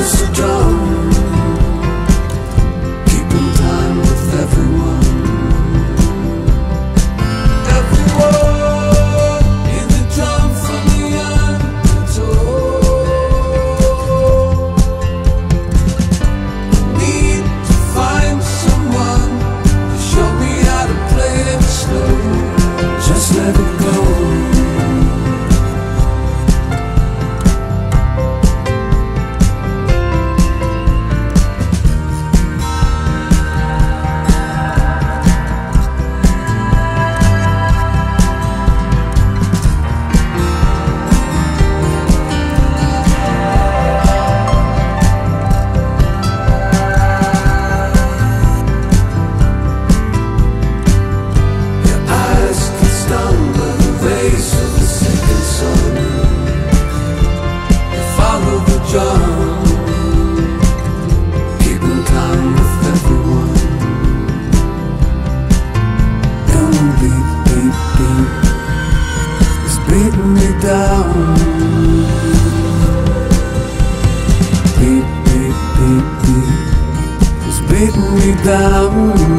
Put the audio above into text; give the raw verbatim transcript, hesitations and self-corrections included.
just a drum, keeping time with everyone. Everyone in the drum from the undertow. Need to find someone to show me how to play it slow. Just let it go. Keeping time with everyone. And beat, beat, beat, it's beating me down. Beat, beat, beat, beat, it's beating me down.